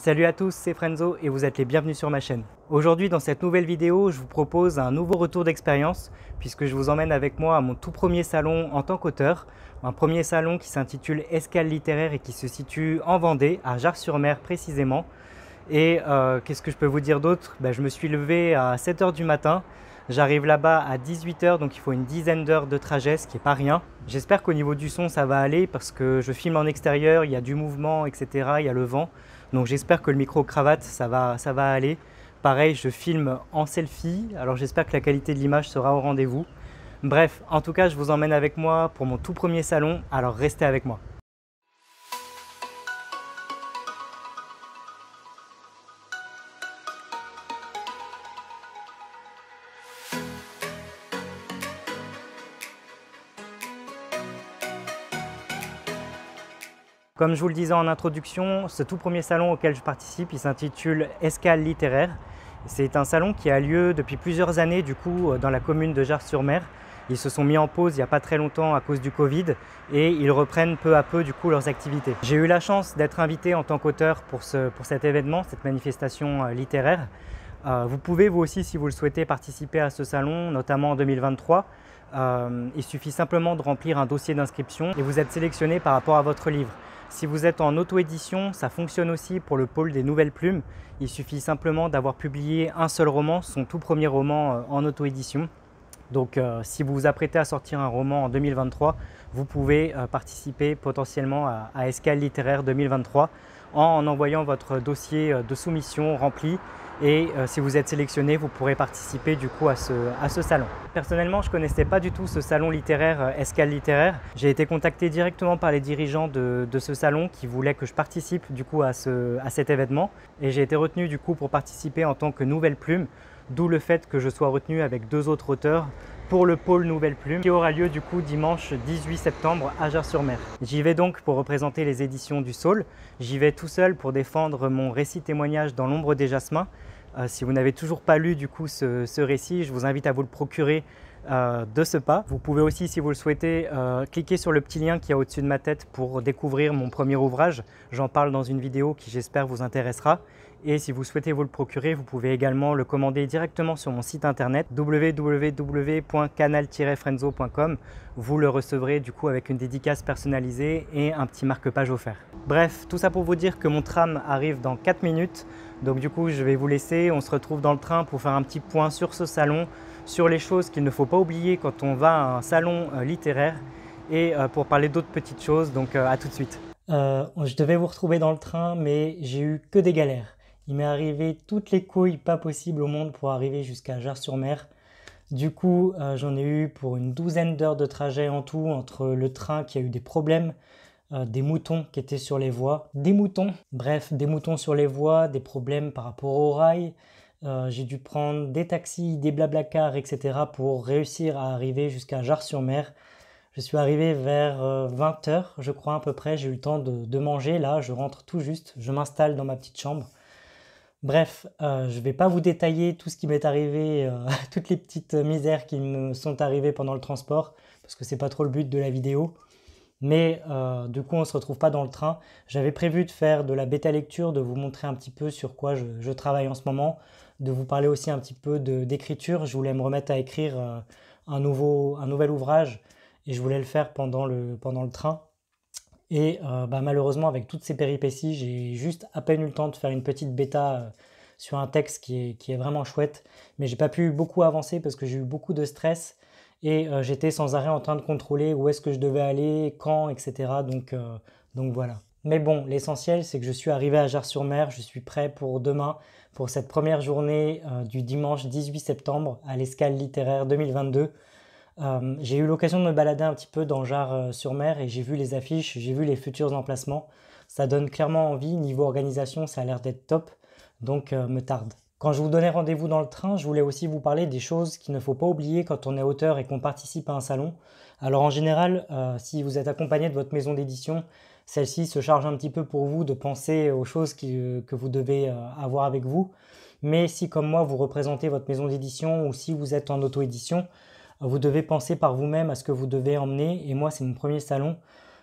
Salut à tous, c'est Frenzo et vous êtes les bienvenus sur ma chaîne. Aujourd'hui dans cette nouvelle vidéo, je vous propose un nouveau retour d'expérience puisque je vous emmène avec moi à mon tout premier salon en tant qu'auteur. Un premier salon qui s'intitule Escale littéraire et qui se situe en Vendée, à Jars-sur-Mer précisément. Et qu'est-ce que je peux vous dire d'autre? Je me suis levé à 7 h du matin. J'arrive là-bas à 18 h, donc il faut une dizaine d'heures de trajet, ce qui n'est pas rien. J'espère qu'au niveau du son, ça va aller parce que je filme en extérieur, il y a du mouvement, etc. Il y a le vent. Donc j'espère que le micro-cravate, ça va aller. Pareil, je filme en selfie, alors j'espère que la qualité de l'image sera au rendez-vous. Bref, en tout cas, je vous emmène avec moi pour mon tout premier salon, alors restez avec moi. Comme je vous le disais en introduction, ce tout premier salon auquel je participe, il s'intitule Escale littéraire. C'est un salon qui a lieu depuis plusieurs années du coup dans la commune de Jars-sur-Mer. Ils se sont mis en pause il n'y a pas très longtemps à cause du Covid et ils reprennent peu à peu du coup leurs activités. J'ai eu la chance d'être invité en tant qu'auteur pour cet événement, cette manifestation littéraire. Vous pouvez vous aussi, si vous le souhaitez, participer à ce salon, notamment en 2023. Il suffit simplement de remplir un dossier d'inscription et vous êtes sélectionné par rapport à votre livre. Si vous êtes en auto-édition, ça fonctionne aussi pour le pôle des nouvelles plumes. Il suffit simplement d'avoir publié un seul roman, son tout premier roman en auto-édition. Donc si vous vous apprêtez à sortir un roman en 2023, vous pouvez participer potentiellement à Escale littéraire 2023 en envoyant votre dossier de soumission rempli. Et si vous êtes sélectionné, vous pourrez participer du coup à ce salon. Personnellement, je ne connaissais pas du tout ce salon littéraire Escale littéraire. J'ai été contacté directement par les dirigeants de ce salon qui voulaient que je participe du coup à cet événement. Et j'ai été retenu du coup pour participer en tant que nouvelle plume, d'où le fait que je sois retenu avec deux autres auteurs pour le pôle Nouvelle Plume qui aura lieu du coup dimanche 18 septembre à Jars-sur-Mer. J'y vais donc pour représenter les éditions du Saule. J'y vais tout seul pour défendre mon récit témoignage dans l'ombre des jasmins. Si vous n'avez toujours pas lu du coup ce récit, je vous invite à vous le procurer de ce pas. Vous pouvez aussi, si vous le souhaitez, cliquer sur le petit lien qui est au-dessus de ma tête pour découvrir mon premier ouvrage. J'en parle dans une vidéo qui j'espère vous intéressera. Et si vous souhaitez vous le procurer, vous pouvez également le commander directement sur mon site internet www.canal-frenzo.com. Vous le recevrez du coup avec une dédicace personnalisée et un petit marque-page offert. Bref, tout ça pour vous dire que mon tram arrive dans 4 minutes. Donc du coup, je vais vous laisser. On se retrouve dans le train pour faire un petit point sur ce salon, sur les choses qu'il ne faut pas oublier quand on va à un salon littéraire et pour parler d'autres petites choses. Donc à tout de suite. Je devais vous retrouver dans le train, mais j'ai eu que des galères. Il m'est arrivé toutes les couilles pas possibles au monde pour arriver jusqu'à Jars-sur-Mer. Du coup, j'en ai eu pour une douzaine d'heures de trajet en tout, entre le train qui a eu des problèmes, des moutons qui étaient sur les voies, des moutons sur les voies, des problèmes par rapport aux rails. J'ai dû prendre des taxis, des blablacars, etc. pour réussir à arriver jusqu'à Jars-sur-Mer. Je suis arrivé vers 20 h, je crois à peu près. J'ai eu le temps de manger. Là, je rentre tout juste. Je m'installe dans ma petite chambre. Bref, je ne vais pas vous détailler tout ce qui m'est arrivé, toutes les petites misères qui me sont arrivées pendant le transport, parce que c'est pas trop le but de la vidéo. Mais du coup, on ne se retrouve pas dans le train. J'avais prévu de faire de la bêta lecture, de vous montrer un petit peu sur quoi je travaille en ce moment, de vous parler aussi un petit peu d'écriture. Je voulais me remettre à écrire un nouvel ouvrage et je voulais le faire pendant le train. Et malheureusement, avec toutes ces péripéties, j'ai juste à peine eu le temps de faire une petite bêta sur un texte qui est vraiment chouette. Mais j'ai pas pu beaucoup avancer parce que j'ai eu beaucoup de stress et j'étais sans arrêt en train de contrôler où est-ce que je devais aller, quand, etc. Donc voilà. Mais bon, l'essentiel, c'est que je suis arrivé à Jars-sur-Mer. Je suis prêt pour demain, pour cette première journée du dimanche 18 septembre à l'Escale littéraire 2022. J'ai eu l'occasion de me balader un petit peu dans Jars-sur-Mer et j'ai vu les affiches, j'ai vu les futurs emplacements. Ça donne clairement envie, niveau organisation, ça a l'air d'être top, donc me tarde. Quand je vous donnais rendez-vous dans le train, je voulais aussi vous parler des choses qu'il ne faut pas oublier quand on est auteur et qu'on participe à un salon. Alors en général, si vous êtes accompagné de votre maison d'édition, celle-ci se charge un petit peu pour vous de penser aux choses que vous devez avoir avec vous. Mais si comme moi, vous représentez votre maison d'édition ou si vous êtes en auto-édition, vous devez penser par vous-même à ce que vous devez emmener. Et moi, c'est mon premier salon.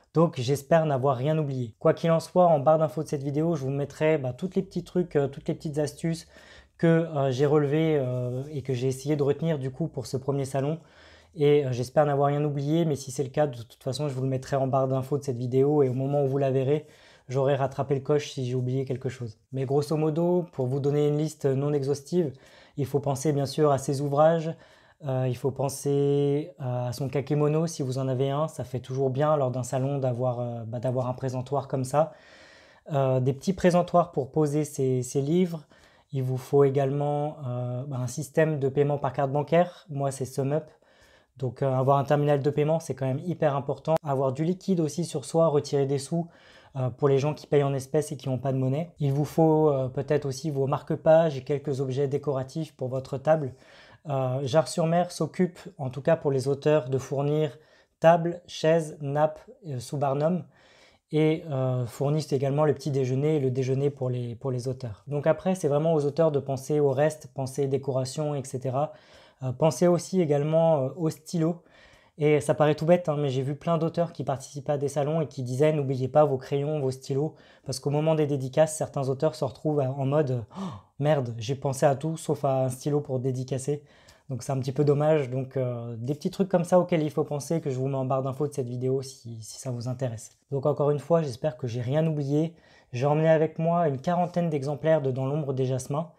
Donc j'espère n'avoir rien oublié. Quoi qu'il en soit, en barre d'infos de cette vidéo, je vous mettrai tous les petits trucs, toutes les petites astuces que j'ai relevées et que j'ai essayé de retenir du coup pour ce premier salon. Et j'espère n'avoir rien oublié, mais si c'est le cas, de toute façon, je vous le mettrai en barre d'infos de cette vidéo et au moment où vous la verrez, j'aurai rattrapé le coche si j'ai oublié quelque chose. Mais grosso modo, pour vous donner une liste non exhaustive, il faut penser bien sûr à ses ouvrages, il faut penser à son kakémono si vous en avez un, ça fait toujours bien lors d'un salon d'avoir un présentoir comme ça. Des petits présentoirs pour poser ses livres. Il vous faut également un système de paiement par carte bancaire, moi c'est SumUp. Donc avoir un terminal de paiement, c'est quand même hyper important. Avoir du liquide aussi sur soi, retirer des sous pour les gens qui payent en espèces et qui n'ont pas de monnaie. Il vous faut peut-être aussi vos marque-pages et quelques objets décoratifs pour votre table. Jars-sur-Mer s'occupe, en tout cas pour les auteurs, de fournir table, chaise, nappe sous Barnum et fournissent également le petit déjeuner et le déjeuner pour les auteurs. Donc après, c'est vraiment aux auteurs de penser au reste, penser décoration, etc. Pensez aussi également au stylo. Et ça paraît tout bête, hein, mais j'ai vu plein d'auteurs qui participaient à des salons et qui disaient n'oubliez pas vos crayons, vos stylos, parce qu'au moment des dédicaces, certains auteurs se retrouvent en mode oh, merde, j'ai pensé à tout sauf à un stylo pour dédicacer. Donc c'est un petit peu dommage. Donc des petits trucs comme ça auxquels il faut penser que je vous mets en barre d'infos de cette vidéo si ça vous intéresse. Donc encore une fois, j'espère que j'ai rien oublié. J'ai emmené avec moi une quarantaine d'exemplaires de Dans l'ombre des jasmins.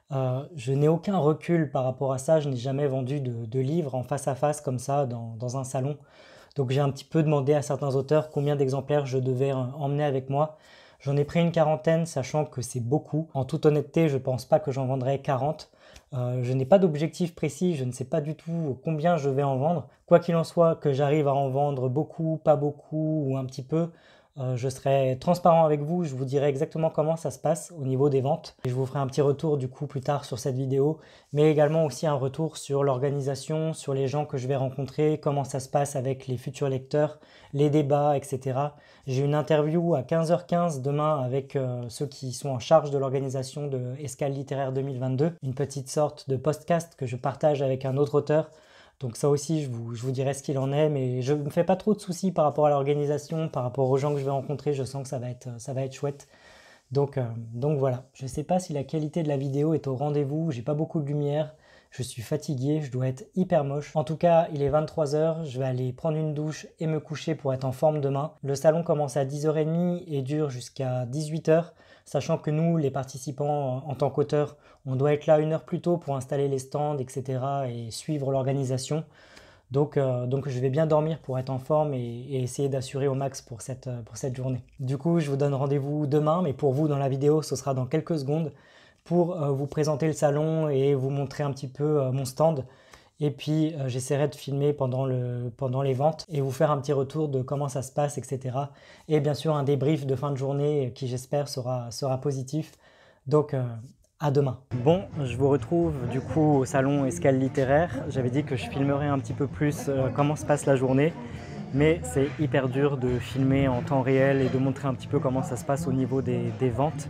Je n'ai aucun recul par rapport à ça, je n'ai jamais vendu de livres en face à face comme ça dans un salon. Donc j'ai un petit peu demandé à certains auteurs combien d'exemplaires je devais emmener avec moi. J'en ai pris une quarantaine, sachant que c'est beaucoup. En toute honnêteté, je ne pense pas que j'en vendrai 40. Je n'ai pas d'objectif précis, je ne sais pas du tout combien je vais en vendre. Quoi qu'il en soit, que j'arrive à en vendre beaucoup, pas beaucoup ou un petit peu, je serai transparent avec vous, je vous dirai exactement comment ça se passe au niveau des ventes. Et je vous ferai un petit retour du coup plus tard sur cette vidéo, mais également aussi un retour sur l'organisation, sur les gens que je vais rencontrer, comment ça se passe avec les futurs lecteurs, les débats, etc. J'ai une interview à 15h15 demain avec ceux qui sont en charge de l'organisation de Escale littéraire 2022, une petite sorte de podcast que je partage avec un autre auteur. Donc ça aussi, je vous dirai ce qu'il en est, mais je ne me fais pas trop de soucis par rapport à l'organisation, par rapport aux gens que je vais rencontrer, je sens que ça va être chouette. Donc voilà, je ne sais pas si la qualité de la vidéo est au rendez-vous, j'ai pas beaucoup de lumière, je suis fatigué, je dois être hyper moche. En tout cas, il est 23h, je vais aller prendre une douche et me coucher pour être en forme demain. Le salon commence à 10h30 et dure jusqu'à 18h, sachant que nous, les participants en tant qu'auteurs, on doit être là 1 heure plus tôt pour installer les stands, etc. et suivre l'organisation. Donc je vais bien dormir pour être en forme et essayer d'assurer au max pour cette journée. Du coup, je vous donne rendez-vous demain, mais pour vous, dans la vidéo, ce sera dans quelques secondes pour vous présenter le salon et vous montrer un petit peu mon stand. Et puis, j'essaierai de filmer pendant les ventes et vous faire un petit retour de comment ça se passe, etc. Et bien sûr, un débrief de fin de journée qui, j'espère, sera positif. Donc, à demain. Bon, je vous retrouve du coup au salon Escale littéraire. J'avais dit que je filmerais un petit peu plus comment se passe la journée, mais c'est hyper dur de filmer en temps réel et de montrer un petit peu comment ça se passe au niveau des ventes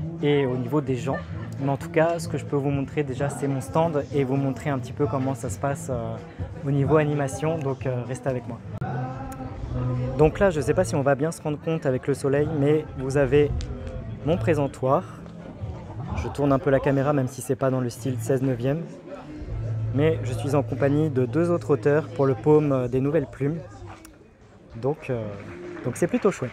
et au niveau des gens. Mais en tout cas, ce que je peux vous montrer déjà, c'est mon stand et vous montrer un petit peu comment ça se passe au niveau animation, donc restez avec moi. Donc là, je ne sais pas si on va bien se rendre compte avec le soleil, mais vous avez mon présentoir. Je tourne un peu la caméra même si c'est pas dans le style 16/9e. Mais je suis en compagnie de 2 autres auteurs pour le Paume des Nouvelles Plumes. Donc c'est plutôt chouette.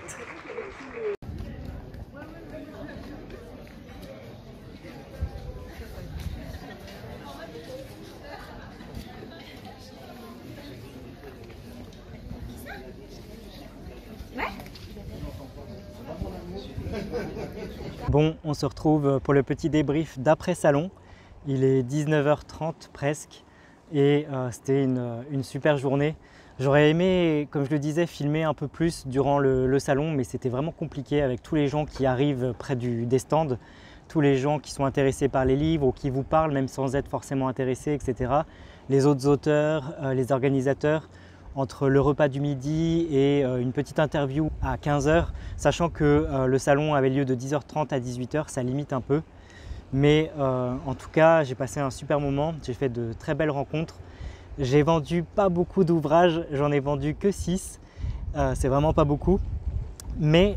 Bon, on se retrouve pour le petit débrief d'après salon. Il est 19h30 presque et c'était une super journée. J'aurais aimé, comme je le disais, filmer un peu plus durant le salon, mais c'était vraiment compliqué avec tous les gens qui arrivent près des stands, tous les gens qui sont intéressés par les livres ou qui vous parlent même sans être forcément intéressés, etc. Les autres auteurs, les organisateurs. Entre le repas du midi et une petite interview à 15h, sachant que le salon avait lieu de 10h30 à 18h, ça limite un peu. Mais en tout cas, j'ai passé un super moment, j'ai fait de très belles rencontres. J'ai vendu pas beaucoup d'ouvrages, j'en ai vendu que 6. c'est vraiment pas beaucoup. Mais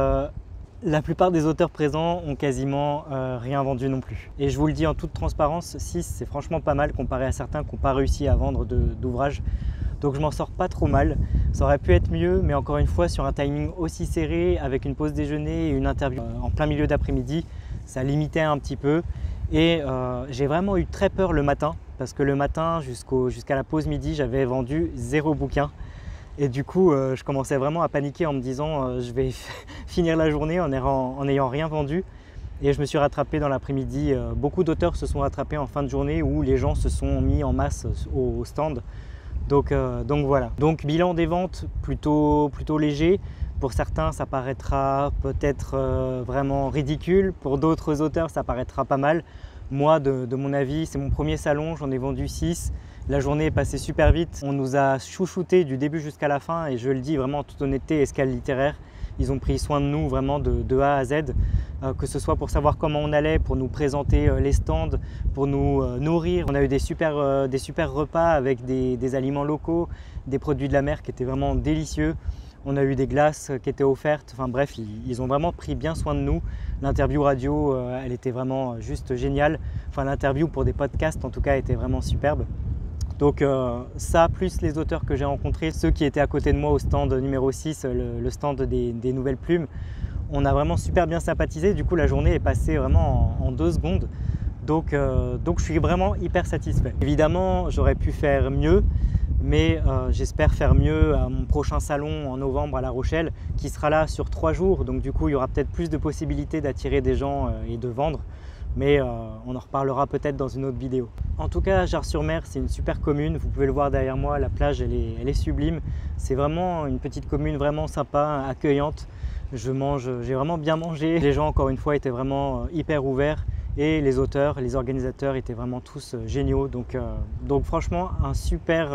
la plupart des auteurs présents ont quasiment rien vendu non plus. Et je vous le dis en toute transparence, 6 c'est franchement pas mal comparé à certains qui n'ont pas réussi à vendre d'ouvrages. Donc je m'en sors pas trop mal. Ça aurait pu être mieux, mais encore une fois sur un timing aussi serré, avec une pause déjeuner et une interview en plein milieu d'après-midi, ça limitait un petit peu. Et j'ai vraiment eu très peur le matin, parce que le matin jusqu'à la pause midi, j'avais vendu 0 bouquin. Et du coup, je commençais vraiment à paniquer en me disant je vais finir la journée en n'ayant rien vendu. Et je me suis rattrapé dans l'après-midi. Beaucoup d'auteurs se sont rattrapés en fin de journée où les gens se sont mis en masse au stand. Donc voilà. Donc bilan des ventes plutôt léger. Pour certains, ça paraîtra peut-être vraiment ridicule. Pour d'autres auteurs, ça paraîtra pas mal. Moi, de mon avis, c'est mon premier salon, j'en ai vendu 6. La journée est passée super vite. On nous a chouchouté du début jusqu'à la fin et je le dis vraiment en toute honnêteté, Escale Littéraire, ils ont pris soin de nous vraiment de A à Z, que ce soit pour savoir comment on allait, pour nous présenter les stands, pour nous nourrir. On a eu des super repas avec des aliments locaux, des produits de la mer qui étaient vraiment délicieux. On a eu des glaces qui étaient offertes. Enfin bref, ils ont vraiment pris bien soin de nous. L'interview radio, elle était vraiment juste géniale. Enfin l'interview pour des podcasts en tout cas était vraiment superbe. Donc ça, plus les auteurs que j'ai rencontrés, ceux qui étaient à côté de moi au stand numéro 6, le stand des nouvelles plumes, on a vraiment super bien sympathisé. Du coup, la journée est passée vraiment en 2 secondes. Donc je suis vraiment hyper satisfait. Évidemment, j'aurais pu faire mieux, mais j'espère faire mieux à mon prochain salon en novembre à La Rochelle, qui sera là sur 3 jours. Donc du coup, il y aura peut-être plus de possibilités d'attirer des gens et de vendre. Mais on en reparlera peut-être dans une autre vidéo. En tout cas, Jars-sur-Mer, c'est une super commune. Vous pouvez le voir derrière moi, la plage, elle est sublime. C'est vraiment une petite commune vraiment sympa, accueillante. J'ai vraiment bien mangé. Les gens, encore une fois, étaient vraiment hyper ouverts. Et les auteurs, les organisateurs étaient vraiment tous géniaux. Donc franchement, un super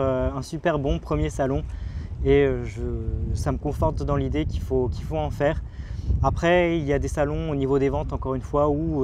bon premier salon. Et ça me conforte dans l'idée qu'il faut en faire. Après, il y a des salons au niveau des ventes, encore une fois, où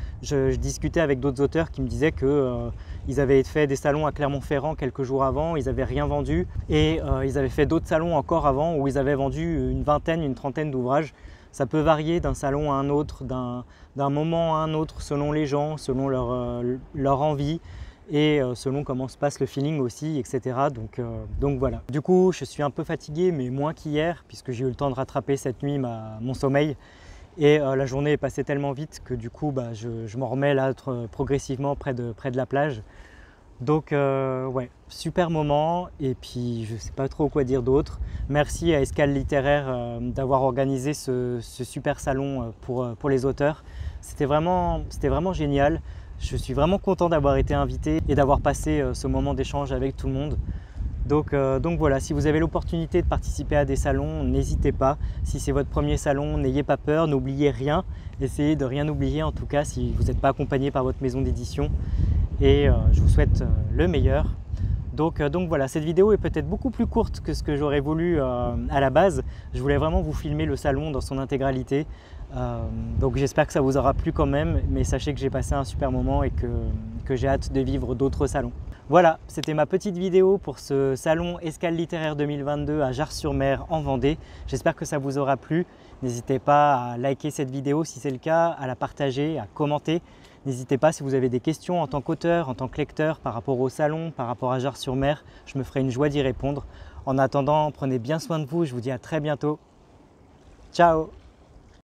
je discutais avec d'autres auteurs qui me disaient qu'ils avaient fait des salons à Clermont-Ferrand quelques jours avant, ils n'avaient rien vendu. Et ils avaient fait d'autres salons encore avant où ils avaient vendu une vingtaine, une trentaine d'ouvrages. Ça peut varier d'un salon à un autre, d'un moment à un autre, selon les gens, selon leur envie. Et selon comment se passe le feeling aussi, etc. Donc voilà. Du coup, je suis un peu fatigué, mais moins qu'hier, puisque j'ai eu le temps de rattraper cette nuit mon sommeil. Et la journée est passée tellement vite que du coup, je m'en remets là progressivement près de la plage. Donc ouais, super moment. Et puis, je ne sais pas trop quoi dire d'autre. Merci à Escale Littéraire d'avoir organisé ce super salon pour les auteurs. C'était vraiment génial. Je suis vraiment content d'avoir été invité et d'avoir passé ce moment d'échange avec tout le monde. Donc voilà, si vous avez l'opportunité de participer à des salons, n'hésitez pas. Si c'est votre premier salon, n'ayez pas peur, n'oubliez rien. Essayez de rien oublier en tout cas si vous n'êtes pas accompagné par votre maison d'édition. Et je vous souhaite le meilleur. Donc voilà, cette vidéo est peut-être beaucoup plus courte que ce que j'aurais voulu à la base. Je voulais vraiment vous filmer le salon dans son intégralité. Donc j'espère que ça vous aura plu quand même, mais sachez que j'ai passé un super moment et que j'ai hâte de vivre d'autres salons. Voilà, c'était ma petite vidéo pour ce salon Escale Littéraire 2022 à Jars-sur-Mer en Vendée. J'espère que ça vous aura plu. N'hésitez pas à liker cette vidéo si c'est le cas, à la partager, à commenter. N'hésitez pas si vous avez des questions en tant qu'auteur, en tant que lecteur par rapport au salon, par rapport à Jars-sur-Mer. Je me ferai une joie d'y répondre. En attendant, prenez bien soin de vous. Je vous dis à très bientôt. Ciao!